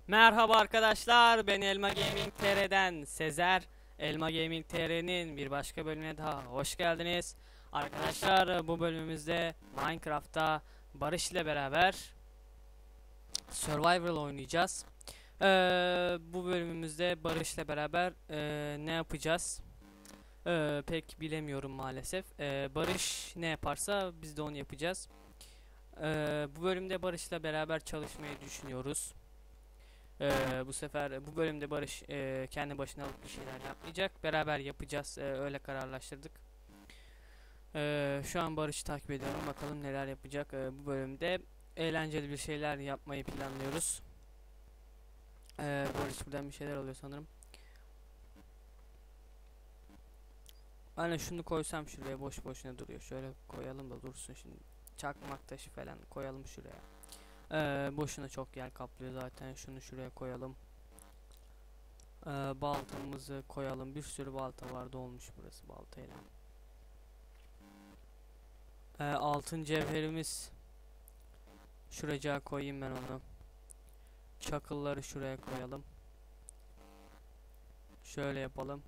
Merhaba arkadaşlar, ben Elma Gaming TR'den Sezer. Elma Gaming TR'nin bir başka bölümüne daha hoş geldiniz. Arkadaşlar bu bölümümüzde Minecraft'ta Barış ile beraber Survival oynayacağız. Bu bölümümüzde Barış ile beraber ne yapacağız? Pek bilemiyorum maalesef. Barış ne yaparsa biz de onu yapacağız. Bu bölümde Barış ile beraber çalışmayı düşünüyoruz. Bu sefer bu bölümde Barış kendi başına alıp bir şeyler yapmayacak. Beraber yapacağız. Öyle kararlaştırdık. Şu an Barış'ı takip ediyorum. Bakalım neler yapacak. Bu bölümde eğlenceli bir şeyler yapmayı planlıyoruz. Barış buradan bir şeyler alıyor sanırım. Ben şunu koysam şuraya, boş boşuna duruyor. Şöyle koyalım da dursun şimdi. Çakmak taşı falan koyalım şuraya. Boşuna çok yer kaplıyor zaten. Şunu şuraya koyalım. Baltamızı koyalım. Bir sürü balta vardı, olmuş burası baltayla. Altın cevherimiz. Şuraya koyayım ben onu. Çakılları şuraya koyalım. Şöyle yapalım.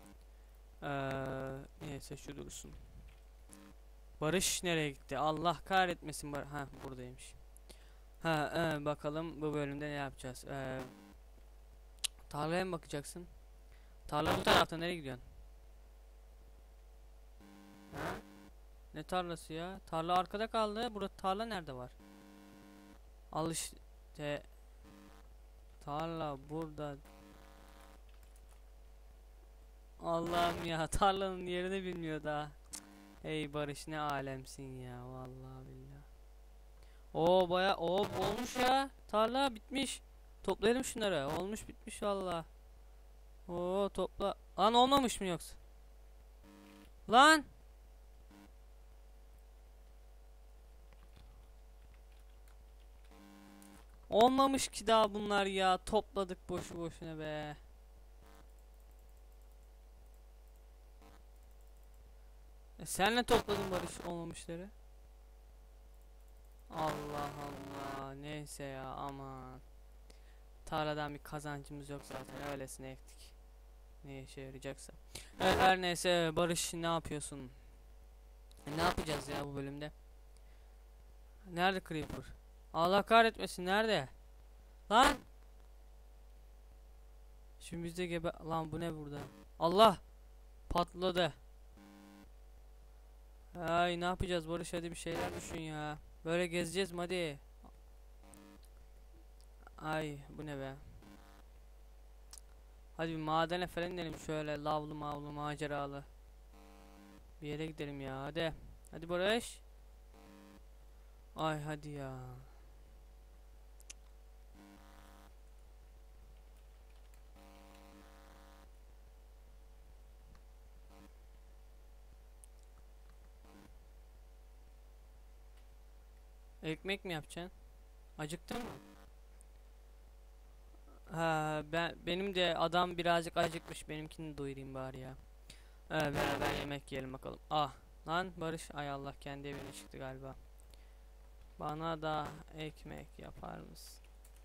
Neyse şu dursun. Barış nereye gitti? Allah kahretmesin. Ha, buradaymış. Bakalım bu bölümde ne yapacağız? Tarlaya mı bakacaksın? Tarla bu tarafta, nereye gidiyorsun? Ha? Ne tarlası ya? Tarla arkada kaldı. Burada tarla nerede var? Al işte. Tarla burada. Allah'ım ya, tarlanın yerini bilmiyor daha. Hey Barış, ne alemsin ya, vallahi billahi. O baya olmuş ya. Tarla bitmiş. Toplayalım şunları. Olmuş bitmiş vallahi. Oo topla. Lan olmamış mı yoksa? Lan olmamış ki daha bunlar ya. Topladık boşu boşuna be. Senle topladın Barış olmamışları. Allah Allah. Neyse ya, aman. Tarladan bir kazancımız yok zaten. Öylesine ektik. Ne işe yarayacaksa. Evet, her neyse Barış, ne yapıyorsun? Ne yapacağız ya bu bölümde? Nerede Creeper? Allah kahretmesin, nerede? Lan! Şimdi bizde lan, bu ne burada? Allah! Patladı. Ay, ne yapacağız Barış, hadi bir şeyler düşün ya. Böyle gezeceğiz mi, hadi? Ay, bu ne be? Hadi bir madene falan inelim, şöyle lavlı mavlı maceralı. Bir yere gidelim ya, hadi. Hadi Barış. Ay hadi ya. Ekmek mi yapacaksın? Acıktın mı? Ha, benim de adam birazcık acıkmış. Benimkini doyurayım bari ya. Beraber yemek yiyelim bakalım. Ah lan Barış, ay Allah, kendi evine çıktı galiba. Bana da ekmek yapar mısın?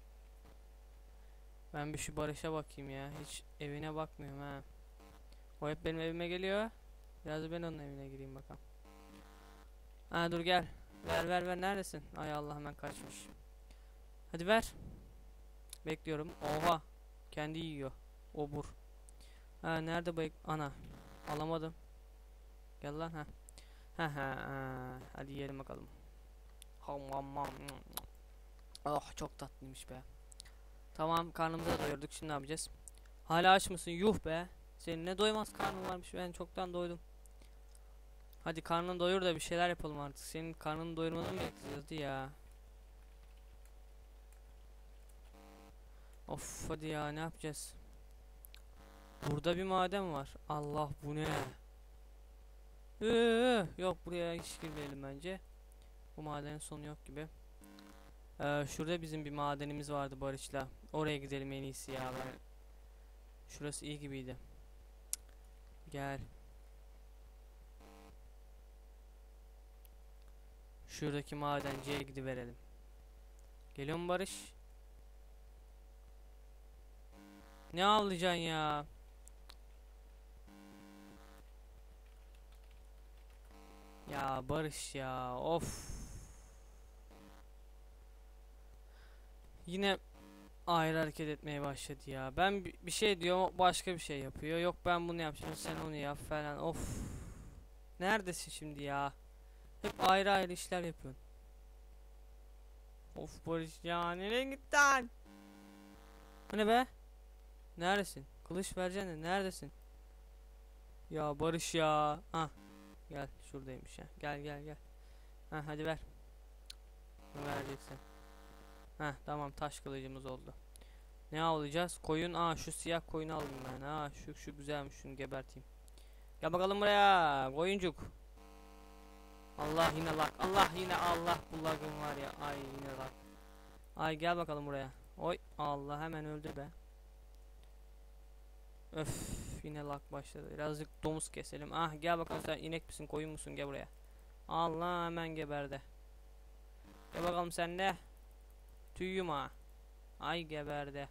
Ben bir şu Barış'a bakayım ya. Hiç evine bakmıyorum ha. O hep benim evime geliyor. Biraz da ben onun evine gireyim bakalım. Ha dur gel. Ver neredesin? Ay Allah, hemen kaçmış. Hadi ver. Bekliyorum. Oha. Kendi yiyor. Obur. Ha nerede bu ana? Alamadım. Gel lan ha. Ha. Hadi yiyelim bakalım. Ham ham ham. Oh çok tatlıymış be. Tamam, karnımızı da doyurduk. Şimdi ne yapacağız? Hala aç mısın? Yuh be. Senin ne doymaz karnın varmış. Ben çoktan doydum. Hadi karnını doyur da bir şeyler yapalım artık. Senin karnını doyurmanı mı bekleyeceğiz? Hadi ya. Of hadi ya, ne yapacağız? Burada bir maden var. Allah, bu ne? Yok, buraya hiç girmeyelim bence. Bu madenin sonu yok gibi. Şurada bizim bir madenimiz vardı Barış'la. Oraya gidelim en iyisi ya. Şurası iyi gibiydi. Gel. Şuradaki madenciye gidiverelim. Geliyor mu Barış? Ne avlayacaksın ya? Ya Barış ya, of. Yine ayrı hareket etmeye başladı ya. Ben bir şey diyorum, başka bir şey yapıyor. Yok ben bunu yapacağım, sen onu yap falan. Of. Neredesin şimdi ya? Hep ayrı ayrı işler yapıyorsun. Of Barış ya, nereye gittin? Bu ne be? Neredesin? Kılıç vereceksin de neredesin? Ya Barış ya. Ah, gel şuradaymış ya. Gel gel gel. Ha hadi ver. Ne vereceksin? Ha tamam, taş kılıcımız oldu. Ne avlayacağız? Koyun. Aa şu siyah koyunu alayım ben. Aa şu güzelmiş, şunu geberteyim. Gel bakalım buraya koyuncuk. Allah yine lak. Allah yine, Allah bu lagım var ya. Ay yine lak. Ay gel bakalım buraya. Oy Allah, hemen öldü be. Öf, yine lak başladı. Birazcık domuz keselim. Ah gel bakalım, sen inek misin koyun musun, gel buraya. Allah, hemen geberdi. Gel bakalım sen de. Tüyüm ha. Ay geberdi.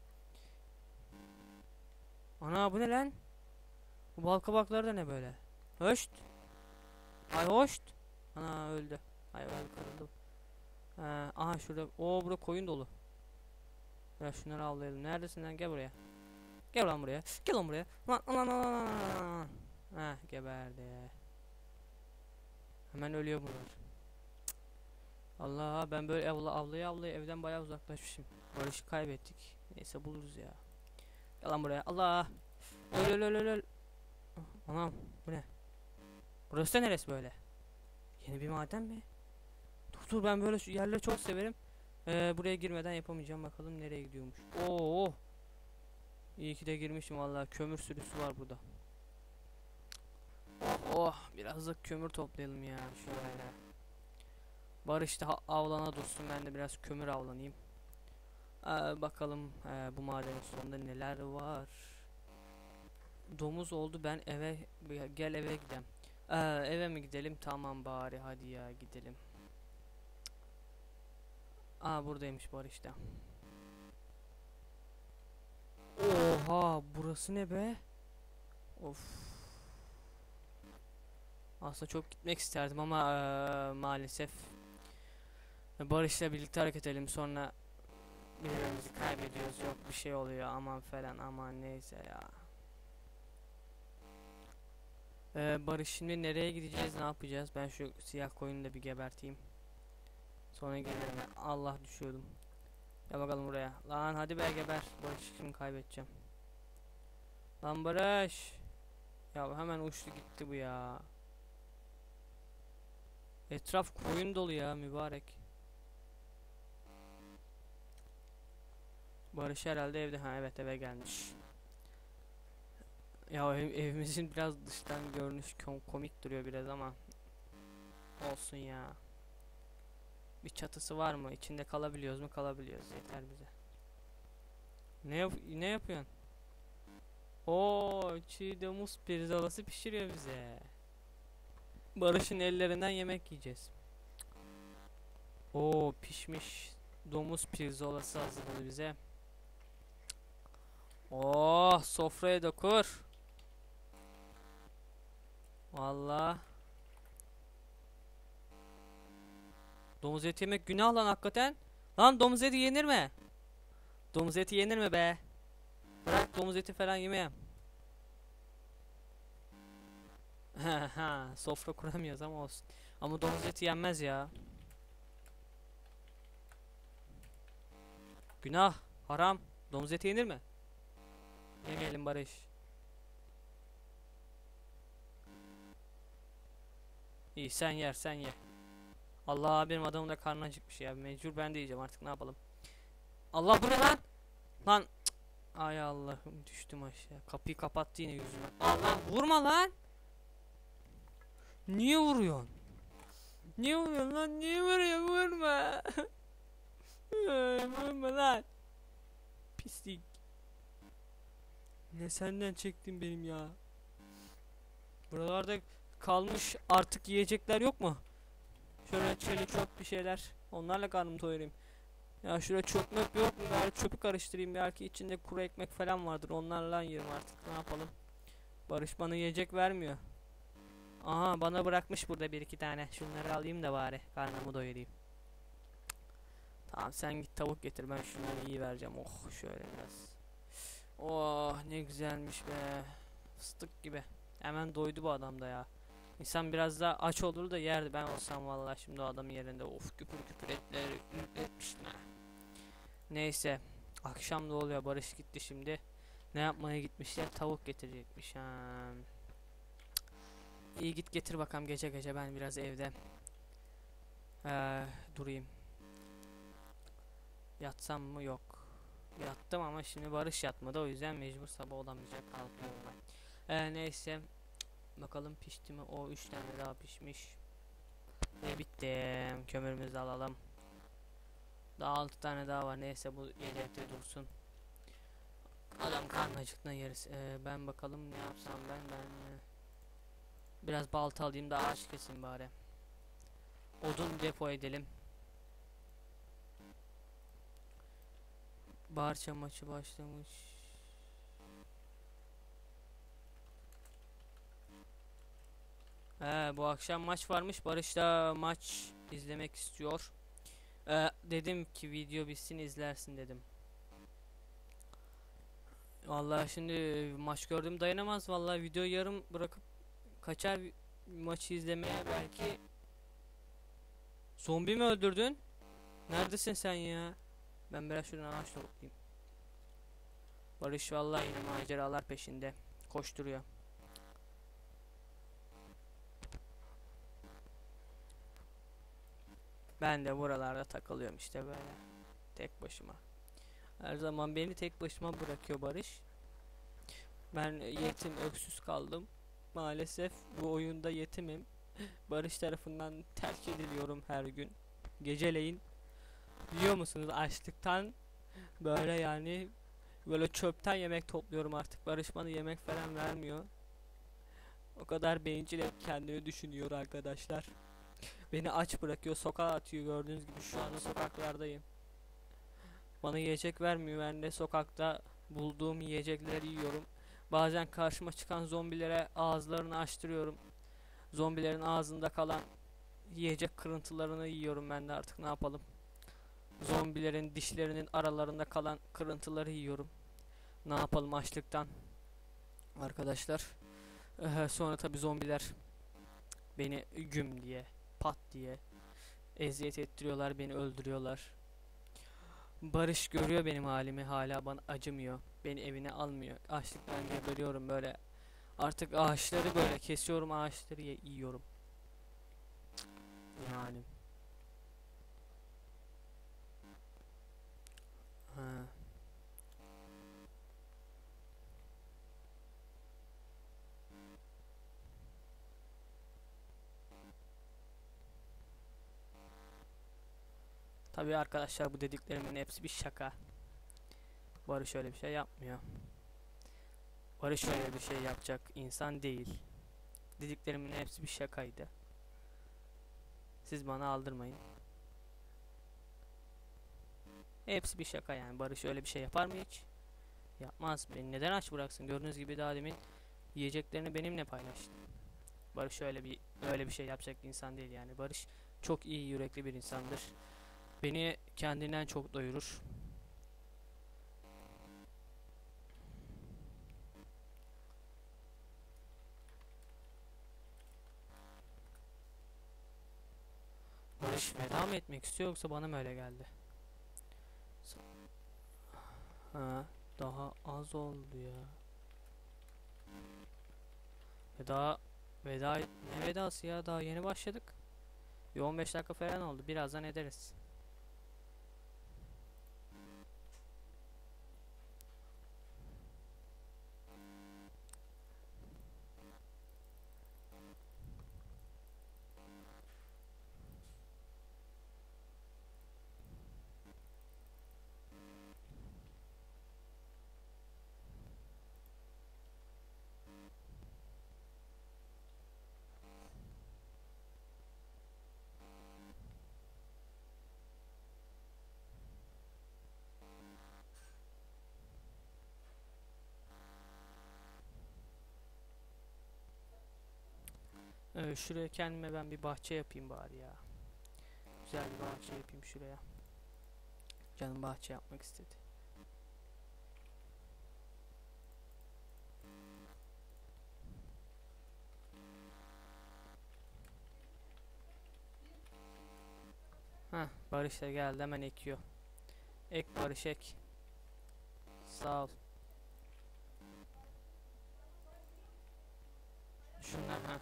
Ana bu ne lan? Bu bal kabakları da ne böyle? Hoşt. Ay hoşt. Ana öldü. Ay öldü, kırıldı. Aha şurada. Oo burada koyun dolu. Ya şunları avlayalım. Neredesin lan? Gel buraya. Gel lan buraya. Gel lan buraya. Lan. Ha geberdi. Hemen ölüyor bunlar. Allah, ben böyle avlaya evden bayağı uzaklaşmışım. Barış'ı kaybettik. Neyse buluruz ya. Gel lan buraya. Allah. Öl. Anam bu ne? Burası da neresi böyle? Yeni bir maden mi? Dur ben böyle şu yerleri çok severim. Buraya girmeden yapamayacağım, bakalım nereye gidiyormuş. Oo. İyi ki de girmişim vallahi, kömür sürüsü var burada. Oh, biraz da kömür toplayalım ya şöyle. Barış da avlana dursun, ben de biraz kömür avlanayım. Bakalım bu madenin sonunda neler var. Domuz oldu, ben eve gel eve gidelim. Eve mi gidelim? Tamam bari, hadi ya gidelim. Buradaymış Barış da. Oha, burası ne be? Of. Aslında çok gitmek isterdim ama maalesef Barış'la birlikte hareket edelim, sonra birbirimizi kaybediyoruz, yok bir şey oluyor aman falan, aman neyse ya. Barış şimdi nereye gideceğiz, ne yapacağız? Ben şu siyah koyunu da bir geberteyim. Sonra gelirim. Allah, düşüyordum. Gel bakalım buraya. Lan hadi be, geber. Barış şimdi kaybedeceğim. Lan Barış. Ya hemen uçtu gitti bu ya. Etraf koyun dolu ya mübarek. Barış herhalde evde. Ha evet, eve gelmiş. Ya evimizin biraz dıştan görünüş komik duruyor biraz ama olsun ya. Bir çatısı var mı? İçinde kalabiliyoruz mu? Kalabiliyoruz. Yeter bize. Ne yapıyorsun? Oo, çiğ domuz pirzolası pişiriyor bize. Barış'ın ellerinden yemek yiyeceğiz. Oo, pişmiş domuz pirzolası hazırladı bize. Oh, sofraya da kur. Vallahi domuz eti yemek günah lan hakikaten. Lan domuz eti yenir mi? Domuz eti yenir mi be? Bırak domuz eti falan yemeyeyim. Ha, sofra kuramıyoruz ama olsun. Ama domuz eti yenmez ya. Günah, haram. Domuz eti yenir mi? Yemeyelim Barış. İyi, sen yer sen ye. Allah, benim adamın da karnı acıkmış ya. Mecbur ben de yiyeceğim artık, ne yapalım. Allah, bu ne lan? Lan cık. Ay Allah'ım, düştüm aşağı. Kapıyı kapattı yine yüzüme. Allah, vurma lan. Niye vuruyorsun? Niye vuruyorsun lan? Niye vuruyorsun? Vurma. Vurma lan. Pislik. Ne senden çektim benim ya. Buralarda kalmış artık yiyecekler yok mu? Şöyle çelik çok bir şeyler. Onlarla karnımı doyurayım. Ya şuraya çöp möp yok mu? Bari çöpü karıştırayım. Belki içinde kuru ekmek falan vardır. Onlarla yerim artık. Ne yapalım? Barış bana yiyecek vermiyor. Aha, bana bırakmış burada bir iki tane. Şunları alayım da bari karnımı doyurayım. Tamam, sen git tavuk getir, ben şunları iyi vereceğim. Oh, şöyle biraz. Oh, ne güzelmiş be. Fıstık gibi. Hemen doydu bu adam da ya. İnsan biraz daha aç olur da yerdi. Ben olsam vallahi şimdi o adamın yerinde of küpür küpür etleri etmiştim ha. Neyse. Akşam da oluyor, Barış gitti şimdi. Ne yapmaya gitmişler? Tavuk getirecekmiş ha. İyi, git getir bakalım, gece gece ben biraz evde durayım. Yatsam mı? Yok. Yattım ama şimdi Barış yatmadı, o yüzden mecbur sabah olamayacak, kalkıyorum ben. Neyse. Bakalım pişti mi? O 3 tane daha pişmiş. Bitti. Kömürümüzü alalım. Daha 6 tane daha var. Neyse, bu yedekte dursun. Adam karnı acıktığında yeriz. Ben bakalım ne yapsam ben biraz balta alayım da ağaç kesin bari. Odun depo edelim. Barça maçı başlamış. Bu akşam maç varmış. Barış da maç izlemek istiyor. Dedim ki video bitsin izlersin dedim. Vallahi şimdi maç gördüm, dayanamaz vallahi, video yarım bırakıp kaçar maçı izlemeye belki. Zombi mi öldürdün? Neredesin sen ya? Ben biraz şuradan ağaç toplayayım. Barış vallahi yine maceralar peşinde koşturuyor. Ben de buralarda takılıyorum işte böyle tek başıma. Her zaman beni tek başıma bırakıyor Barış. Ben yetim öksüz kaldım. Maalesef bu oyunda yetimim. Barış tarafından terk ediliyorum her gün. Geceleyin, biliyor musunuz, açlıktan böyle yani böyle çöpten yemek topluyorum artık. Barış bana yemek falan vermiyor. O kadar bencil, hep kendini düşünüyor arkadaşlar. Beni aç bırakıyor, sokağa atıyor, gördüğünüz gibi şu anda sokaklardayım. Bana yiyecek vermiyor, ben de sokakta bulduğum yiyecekleri yiyorum. Bazen karşıma çıkan zombilere ağızlarını açtırıyorum. Zombilerin ağzında kalan yiyecek kırıntılarını yiyorum ben de, artık ne yapalım. Zombilerin dişlerinin aralarında kalan kırıntıları yiyorum. Ne yapalım açlıktan arkadaşlar. Sonra tabi zombiler beni güm diye, pat diye eziyet ettiriyorlar, beni öldürüyorlar. Barış görüyor benim halimi, hala bana acımıyor. Beni evine almıyor. Açlıktan geberiyorum böyle. Artık ağaçları böyle kesiyorum, ağaçları yiyorum. Yani. Ha. Tabii arkadaşlar, bu dediklerimin hepsi bir şaka. Barış öyle bir şey yapmıyor. Barış öyle bir şey yapacak insan değil. Dediklerimin hepsi bir şakaydı. Siz bana aldırmayın. Hepsi bir şaka yani. Barış öyle bir şey yapar mı hiç? Yapmaz. Beni neden aç bıraksın? Gördüğünüz gibi daha demin yiyeceklerini benimle paylaştı. Barış öyle bir şey yapacak bir insan değil yani. Barış çok iyi yürekli bir insandır. Beni kendinden çok doyurur. Barış veda mı etmek istiyor, yoksa bana mı öyle geldi? Ha, daha az oldu ya. Veda veda ne vedası ya, daha yeni başladık. Bir 15 dakika falan oldu. Birazdan ederiz. Şuraya kendime ben bir bahçe yapayım bari ya. Güzel bir bahçe yapayım şuraya. Canım bahçe yapmak istedi. Heh, Barış da geldi, hemen ekiyor. Ek Barış, ek. Sağ ol. Şunlar ha.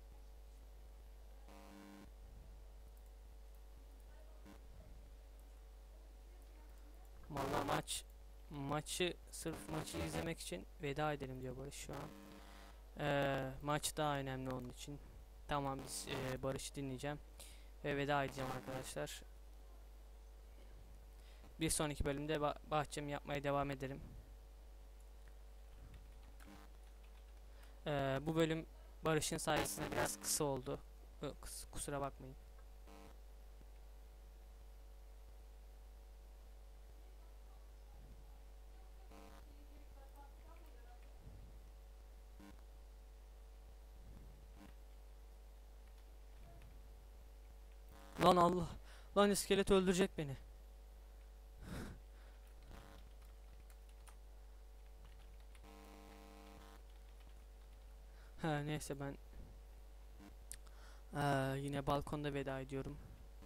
Valla sırf maçı izlemek için veda edelim diyor Barış şu an. Maç daha önemli onun için. Tamam, biz Barış'ı dinleyeceğim ve veda edeceğim arkadaşlar. Bir sonraki bölümde bahçemi yapmaya devam ederim. Bu bölüm Barış'ın sayesinde biraz kısa oldu. Kusura bakmayın. Lan Allah. Lan iskelet öldürecek beni. Ha, neyse ben yine balkonda veda ediyorum.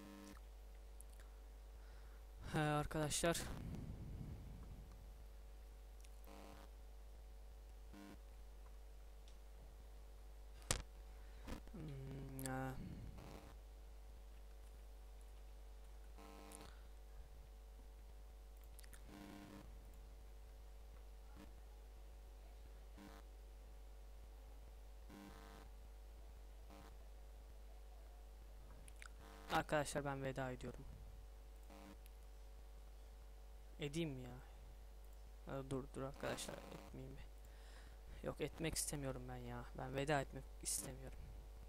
Arkadaşlar. Hmm, arkadaşlar ben veda ediyorum. Edeyim mi ya? Dur arkadaşlar, etmeyeyim mi? Yok, etmek istemiyorum ben ya. Ben veda etmek istemiyorum.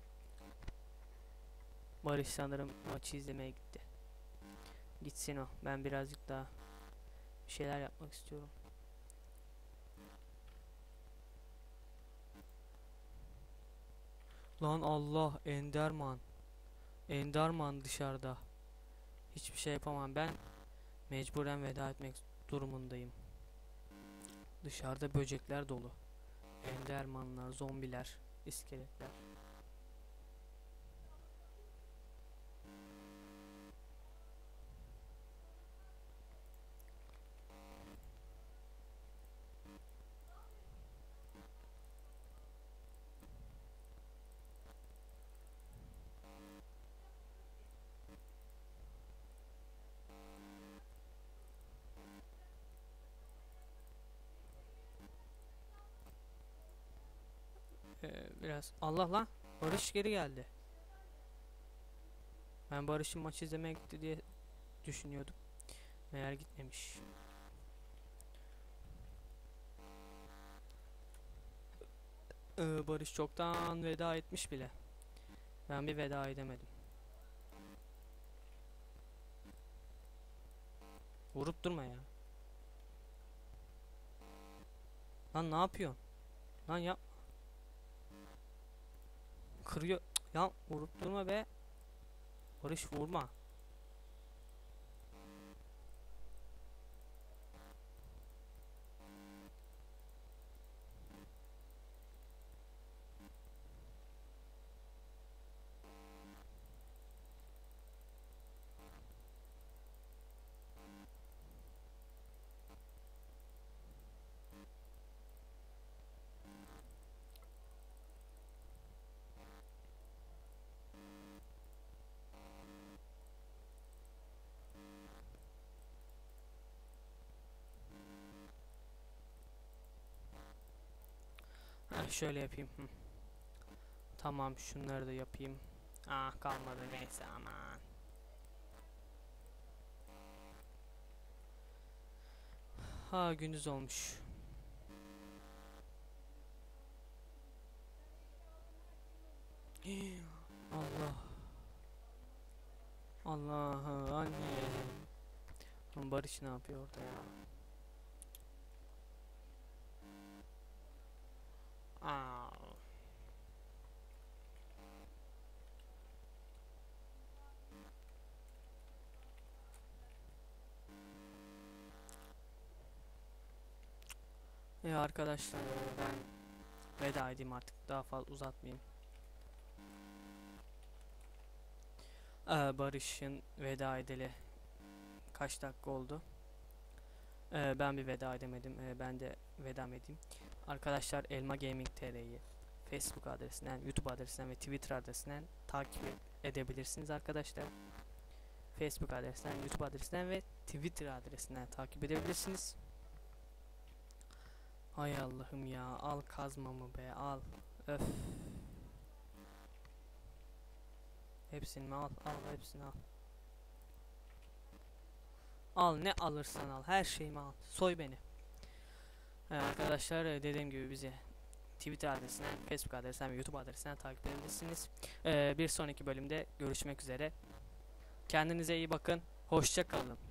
Barış sanırım maçı izlemeye gitti. Gitsin o. Ben birazcık daha bir şeyler yapmak istiyorum. Lan Allah, Enderman. Enderman dışarıda. Hiçbir şey yapamam ben. Mecburen veda etmek durumundayım. Dışarıda böcekler dolu. Endermanlar, zombiler, iskeletler. Biraz Allah lan, Barış geri geldi. Ben Barış'ın maçı izlemeye gitti diye düşünüyordum. Meğer gitmemiş. Barış çoktan veda etmiş bile. Ben bir veda edemedim. Vurup durma ya. Lan ne yapıyorsun? Lan yap. Kırıyor. Ya vurup durma be. Barış, vurma. Şöyle yapayım. Tamam, şunları da yapayım. Kalmadı, neyse aman. Gündüz olmuş. Allah. Allah'ı anne. Barış ne yapıyor orada ya? Aa. Arkadaşlar ben veda edeyim artık, daha fazla uzatmayayım. Barış'ın veda edeli kaç dakika oldu? Ben bir veda edemedim. Ben de veda edeyim. Arkadaşlar Elma Gaming TR'yi Facebook adresinden, YouTube adresinden ve Twitter adresinden takip edebilirsiniz arkadaşlar. Facebook adresinden, YouTube adresinden ve Twitter adresinden takip edebilirsiniz. Hay Allah'ım ya, al kazmamı be, al. Öf. Hepsini al, hepsini al. Al, ne alırsan al, her şeyimi al. Soy beni. Arkadaşlar dediğim gibi bizi Twitter adresinden, Facebook adresinden ve YouTube adresinden takip edebilirsiniz. Bir sonraki bölümde görüşmek üzere. Kendinize iyi bakın. Hoşça kalın.